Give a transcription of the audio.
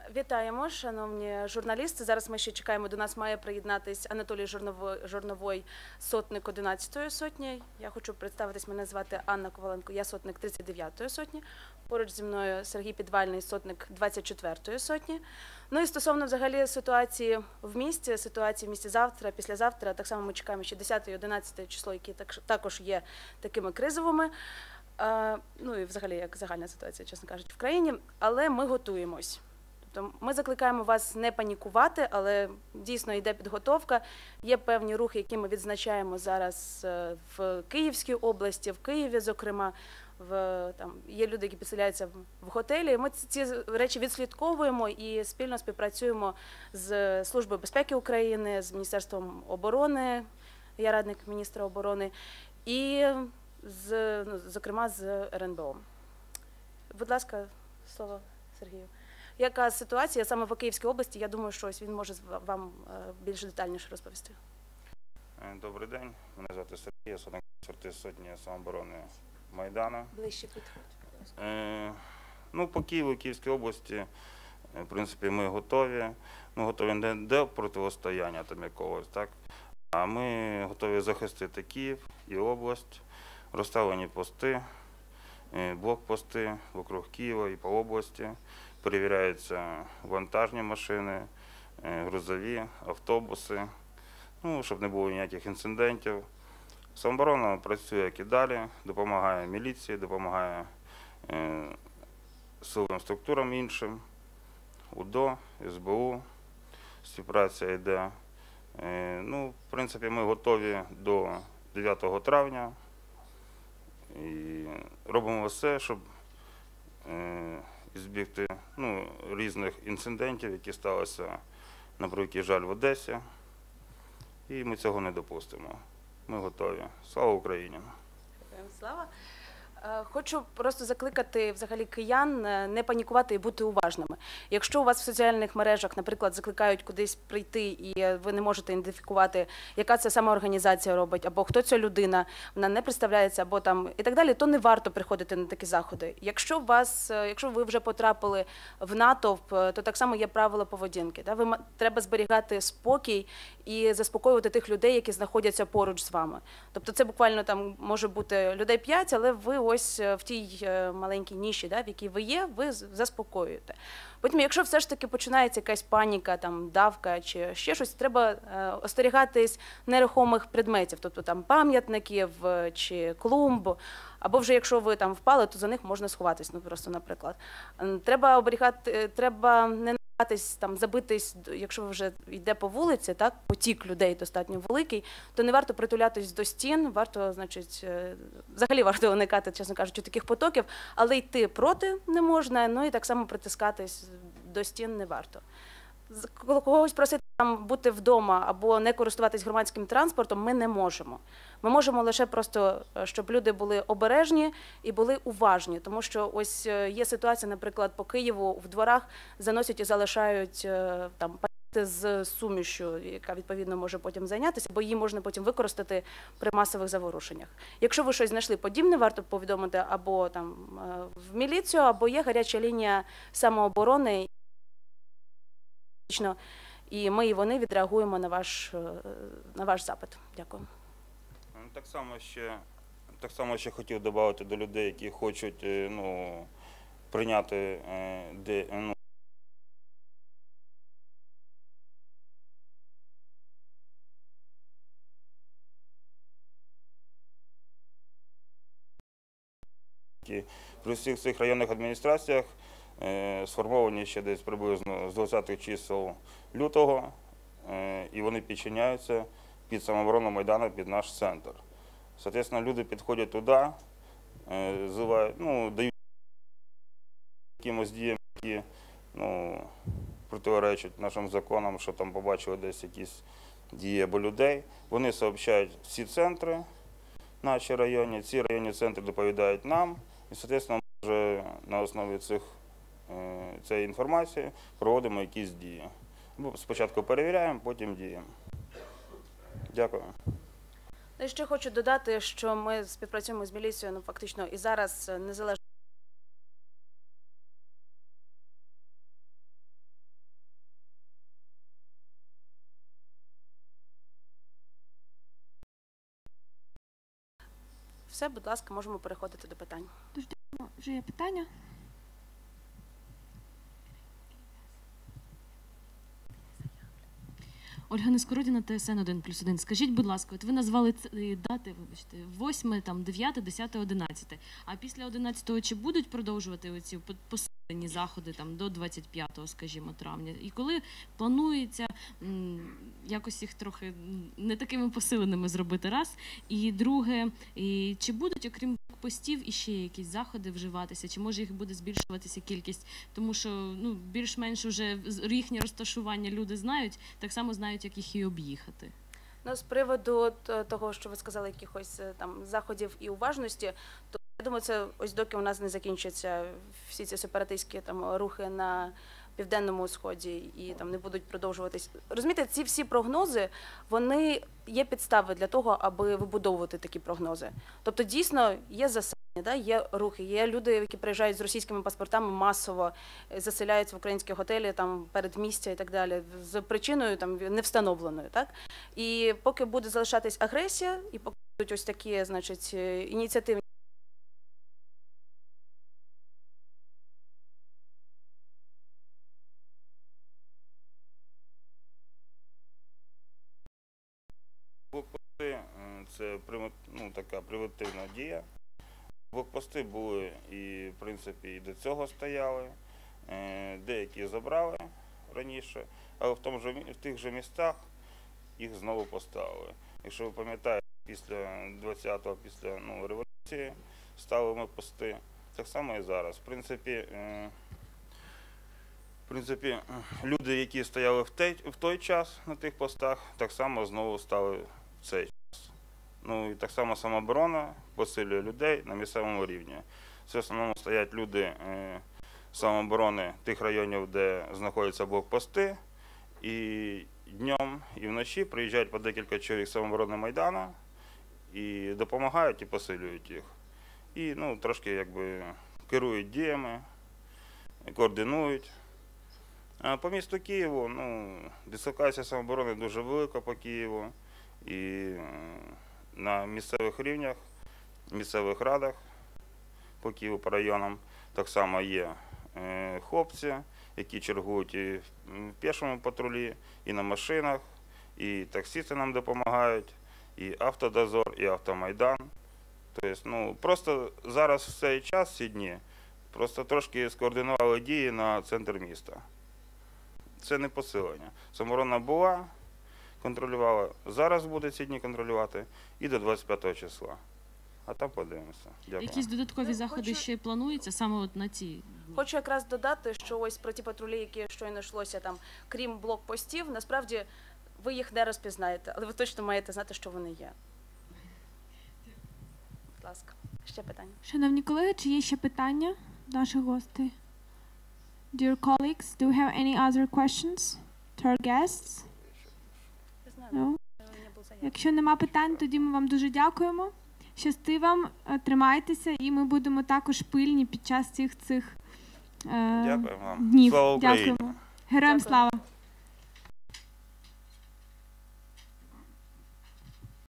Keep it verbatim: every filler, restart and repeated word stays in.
Вітаємо, шановні журналісти. Зараз ми ще чекаємо, до нас має приєднатись Анатолій Жорновой, сотник одинадцятої сотні. Я хочу представитись, мене звати Анна Коваленко, я сотник тридцять дев'ятої сотні. Поруч зі мною Сергій Підвальний, сотник двадцять четвертої сотні. Ну і стосовно взагалі ситуації в місті, ситуації в місті завтра, післязавтра, так само ми чекаємо ще десяте і одинадцяте число, які також є такими кризовими. Ну і взагалі як загальна ситуація, чесно кажучи, в країні, але ми готуємось. Тобто ми закликаємо вас не панікувати, але дійсно йде підготовка. Є певні рухи, які ми відзначаємо зараз в Київській області, в Києві, зокрема. В, там, є люди, які підселяються в готелі. Ми ці речі відслідковуємо і спільно співпрацюємо з Службою безпеки України, з Міністерством оборони, я радник міністра оборони, і, з, ну, зокрема, з ер ен бе о. Будь ласка, слово Сергію. Яка ситуація саме в Київській області? Я думаю, що ось він може вам більш детальніше розповісти. Добрий день. Мене звати Сергій, я сотник четвертої сотні самооборони Майдану. Ближче підходь. Е, ну, по Києву, Київській області, в принципі, ми готові. Ми готові не до протистояння там якогось, так? А ми готові захистити Київ і область, розставлені пости, блокпости вокруг Києва і по області. Перевіряються вантажні машини, грузові, автобуси, ну, щоб не було ніяких інцидентів. Самооборона працює як і далі, допомагає міліції, допомагає е, силовим структурам іншим, УДО, ес бе у, співпраця йде. Е, ну, в принципі, ми готові до дев'ятого травня і робимо все, щоб е, збігти ну, різних інцидентів, які сталися, на превеликий жаль, в Одесі, і ми цього не допустимо. Ми готові. Слава Україні! Слава! Хочу просто закликати взагалі киян не панікувати і бути уважними. Якщо у вас в соціальних мережах, наприклад, закликають кудись прийти і ви не можете ідентифікувати, яка це сама організація робить, або хто ця людина, вона не представляється, або там і так далі, то не варто приходити на такі заходи. Якщо вас, якщо ви вже потрапили в натовп, то так само є правила поведінки. Да? Ви треба зберігати спокій і заспокоювати тих людей, які знаходяться поруч з вами. Тобто це буквально там може бути людей п'ять, але ви ось в тій маленькій ніші, да, в якій ви є, ви заспокоюєте. Потім, якщо все ж таки починається якась паніка, там, давка чи ще щось, треба остерігатись нерухомих предметів, тобто там пам'ятників чи клумб, або вже якщо ви там впали, то за них можна сховатись, ну просто, наприклад. Треба оберігати, треба не там забитись, якщо ви вже йде по вулиці, так, потік людей достатньо великий, то не варто притулятись до стін, варто, значить, взагалі варто уникати, чесно кажучи, таких потоків, але йти проти не можна, ну і так само притискатись до стін не варто. Когось просити там бути вдома або не користуватись громадським транспортом ми не можемо. Ми можемо лише просто, щоб люди були обережні і були уважні, тому що ось є ситуація, наприклад, по Києву в дворах заносять і залишають там пакети з сумішю, яка відповідно може потім зайнятися, бо її можна потім використати при масових заворушеннях. Якщо ви щось знайшли подібне, варто повідомити або там в міліцію, або є гаряча лінія самооборони, і ми і вони відреагуємо на ваш, на ваш запит. Дякую. Так само ще, так само ще хотів додати до людей, які хочуть ну, прийняти де, ну, при всіх цих районних адміністраціях сформовані ще десь приблизно з двадцятих чисел лютого, і вони підчиняються під самооборону Майдану, під наш центр. Соответственно, люди підходять туди, ну, дають якимось діям, які ну, протирічать нашим законам, що там побачили десь якісь дії або людей. Вони сообщають всі центри наші районні, ці районні центри доповідають нам, і, соответственно, ми вже на основі цих цієї інформації проводимо якісь дії. Спочатку перевіряємо, потім діємо. Дякую. І ще хочу додати, що ми співпрацюємо з міліцією, ну, фактично, і зараз незалежно все, будь ласка, можемо переходити до питань. Вже є питання? Ольга Нескородіна, Т С Н один плюс один. Скажіть, будь ласка, от ви назвали ц- дати, вибачте, восьме, там, дев'яте, десяте, одинадцяте. А після одинадцятого чи будуть продовжувати оці по- посилені заходи там, до двадцять п'ятого, скажімо, травня? І коли планується м, якось їх трохи м, не такими посиленими зробити, раз? І друге, і чи будуть, окрім постів, іще якісь заходи вживатися? Чи може їх буде збільшуватися кількість? Тому що ну, більш-менш вже з- їхнє розташування люди знають, так само знають, як їх і об'їхати. Ну, з приводу т- того, що ви сказали, якихось е, там заходів і уважності, то я думаю, це ось доки у нас не закінчаться всі ці сепаратистські там рухи на південному сході і там не будуть продовжуватись. Розумієте, ці всі прогнози, вони є підстави для того, аби вибудовувати такі прогнози. Тобто, дійсно є засади, да, є рухи, є люди, які приїжджають з російськими паспортами масово, е, заселяються в українські готелі, там передмістя і так далі, з причиною там не встановленою, так? І поки буде залишатись агресія, і поки будуть ось такі, значить, е, ініціативні Блокпости е, це примо- ну, така превентивна дія. Блокпости були і, в принципі, і до цього стояли. Е, Деякі забрали раніше, але в, тому же, мі- в тих же містах їх знову поставили. Якщо ви пам'ятаєте, після двадцятого, після ну, революції ставили ми пости. Так само і зараз. В принципі, е, в принципі, люди, які стояли в той, в той час на тих постах, так само знову стали в цей час. Ну і так само самооборона посилює людей на місцевому рівні. Це в основному стоять люди е, самооборони тих районів, де знаходяться блокпости, і днем, і вночі приїжджають по декілька чоловік з самооборони Майдану і допомагають і посилюють їх. І ну, трошки якби керують діями, координують. А по місту Києву, ну, дислокація самооборони дуже велика по Києву. І е, на місцевих рівнях, місцевих радах по Києву, по районам, так само є е, хлопці, які чергують і в пішому патрулі, і на машинах, і таксисти нам допомагають, і автодозор, і автомайдан. Тобто, ну, просто зараз в цей час, ці дні, просто трошки скоординували дії на центр міста. Це не посилення. Самооборона була, контролювала, зараз буде ці дні контролювати і до двадцять п'ятого числа. А там подивимося. Дякую. Якісь додаткові Ну, заходи хочу- ще плануються саме от на ці дні? Хочу якраз додати, що ось про ті патрулі, які щойно йшлося там, крім блокпостів, насправді ви їх не розпізнаєте, але ви точно маєте знати, що вони є. Будь ласка, ще питання. Шановні колеги, чи є ще питання до наших гостей? Dear colleagues, do you have any other questions to our guests? Я знаю, No? не був заявлений. Якщо нема питань, тоді ми вам дуже дякуємо. Щасти вам, е, тримайтеся, і ми будемо також пильні під час цих цих е, Дякую вам. днів. Слава Україні! Дякуємо. Героям Дякую. слава!